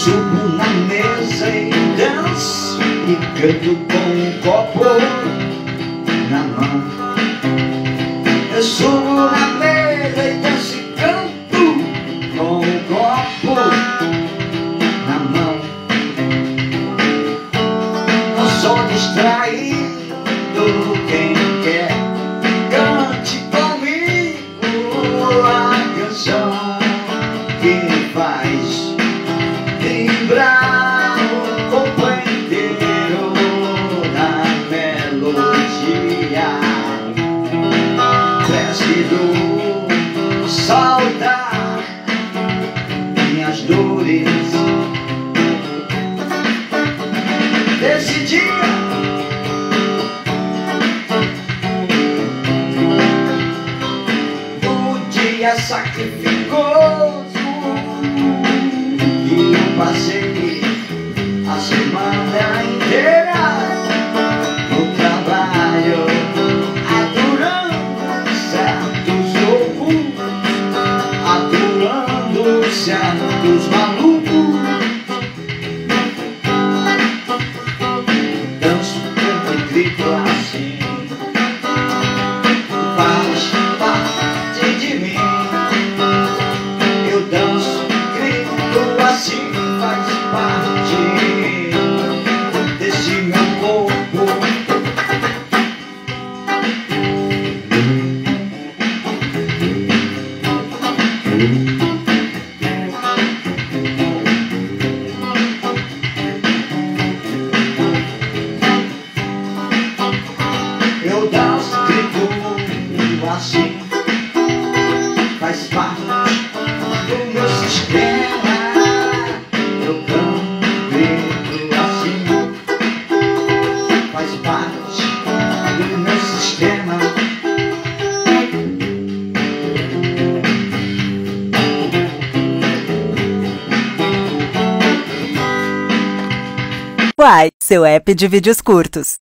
subo na mesa e danço e canto com um copo na mão. Eu subo na mesa e danço e canto com um copo na mão. Não sou distraído, quem quer cante comigo a canção que faz vibrar o corpo inteiro na melodia. Preciso soltar minhas dores desse dia. O dia sacrificoso que eu passei a semana inteira no trabalho, adorando certos loucos, adorando certos malucos. Danço, canto e grito assim, faz parte de mim. Eu danço, grito assim, faz parte desse meu corpo. Eu danço, grito assim, faz parte do meu sistema. Eu canto, grito assim, faz parte do meu sistema. Uai, seu app de vídeos curtos.